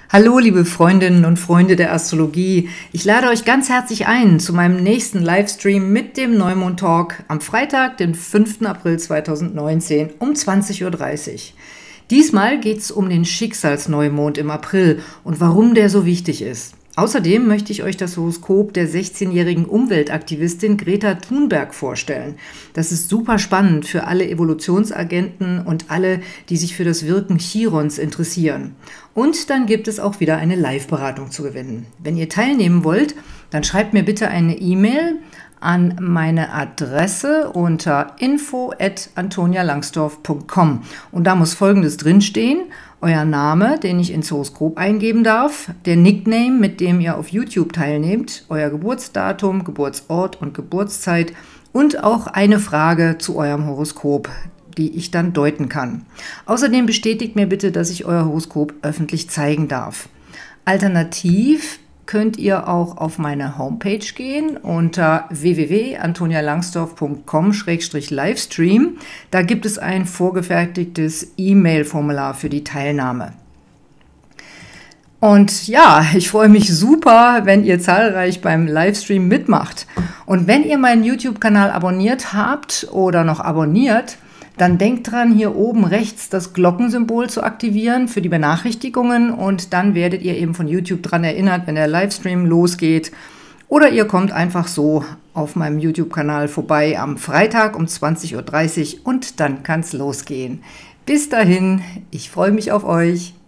Hallo, liebe Freundinnen und Freunde der Astrologie. Ich lade euch ganz herzlich ein zu meinem nächsten Livestream mit dem Neumond-Talk am Freitag, den 5. April 2019 um 20:30 Uhr. Diesmal geht es um den Schicksalsneumond im April und warum der so wichtig ist. Außerdem möchte ich euch das Horoskop der 16-jährigen Umweltaktivistin Greta Thunberg vorstellen. Das ist super spannend für alle Evolutionsagenten und alle, die sich für das Wirken Chirons interessieren. Und dann gibt es auch wieder eine Live-Beratung zu gewinnen. Wenn ihr teilnehmen wollt, dann schreibt mir bitte eine E-Mail an meine Adresse unter info@antonialangsdorf.com. Und da muss Folgendes drinstehen: euer Name, den ich ins Horoskop eingeben darf, der Nickname, mit dem ihr auf YouTube teilnehmt, euer Geburtsdatum, Geburtsort und Geburtszeit und auch eine Frage zu eurem Horoskop, die ich dann deuten kann. Außerdem bestätigt mir bitte, dass ich euer Horoskop öffentlich zeigen darf. Alternativ könnt ihr auch auf meine Homepage gehen unter www.antonialangsdorf.com/livestream. Da gibt es ein vorgefertigtes E-Mail-Formular für die Teilnahme. Und ja, ich freue mich super, wenn ihr zahlreich beim Livestream mitmacht. Und wenn ihr meinen YouTube-Kanal abonniert habt oder noch abonniert, dann denkt dran, hier oben rechts das Glockensymbol zu aktivieren für die Benachrichtigungen und dann werdet ihr eben von YouTube dran erinnert, wenn der Livestream losgeht. Oder ihr kommt einfach so auf meinem YouTube-Kanal vorbei am Freitag um 20:30 Uhr und dann kann es losgehen. Bis dahin, ich freue mich auf euch.